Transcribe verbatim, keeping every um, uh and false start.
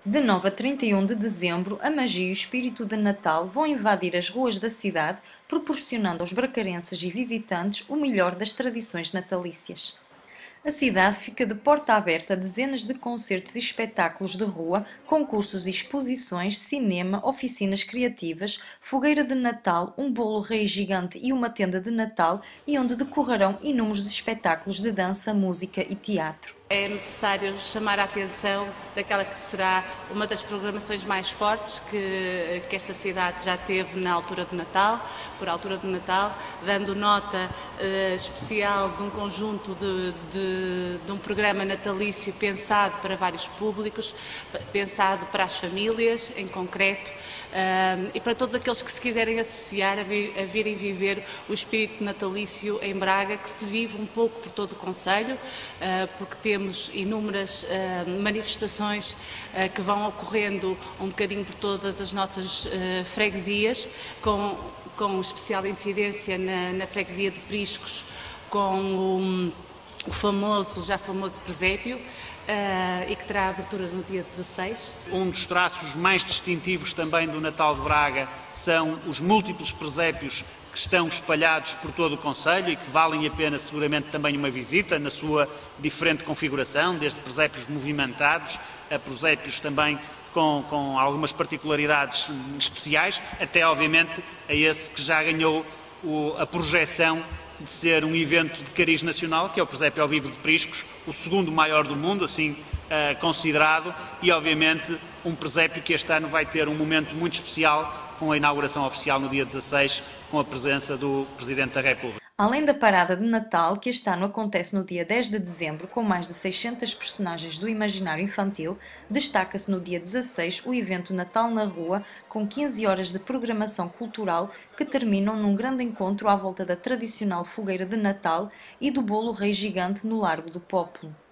De nove a trinta e um de dezembro, a magia e o espírito de Natal vão invadir as ruas da cidade, proporcionando aos bracarenses e visitantes o melhor das tradições natalícias. A cidade fica de porta aberta a dezenas de concertos e espetáculos de rua, concursos e exposições, cinema, oficinas criativas, fogueira de Natal, um bolo rei gigante e uma tenda de Natal, e onde decorrerão inúmeros espetáculos de dança, música e teatro. É necessário chamar a atenção daquela que será uma das programações mais fortes que, que esta cidade já teve na altura do Natal, por altura do Natal, dando nota uh, especial de um conjunto de, de, de um programa natalício pensado para vários públicos, pensado para as famílias em concreto, uh, e para todos aqueles que se quiserem associar a, vi, a virem viver o espírito natalício em Braga, que se vive um pouco por todo o concelho, uh, porque temos Temos inúmeras uh, manifestações uh, que vão ocorrendo um bocadinho por todas as nossas uh, freguesias, com, com especial incidência na, na freguesia de Priscos, com o, o famoso, já famoso presépio, uh, e que terá abertura no dia dezasseis. Um dos traços mais distintivos também do Natal de Braga são os múltiplos presépios que estão espalhados por todo o concelho e que valem a pena seguramente também uma visita na sua diferente configuração, desde presépios movimentados a presépios também com, com algumas particularidades especiais, até obviamente a esse que já ganhou o, a projeção de ser um evento de cariz nacional, que é o presépio ao vivo de Priscos, o segundo maior do mundo, assim uh, considerado, e obviamente um presépio que este ano vai ter um momento muito especial, com a inauguração oficial no dia dezasseis, com a presença do Presidente da República. Além da parada de Natal, que este ano acontece no dia dez de dezembro, com mais de seiscentas personagens do imaginário infantil, destaca-se no dia dezasseis o evento Natal na Rua, com quinze horas de programação cultural que terminam num grande encontro à volta da tradicional fogueira de Natal e do bolo rei gigante no Largo do Pópulo.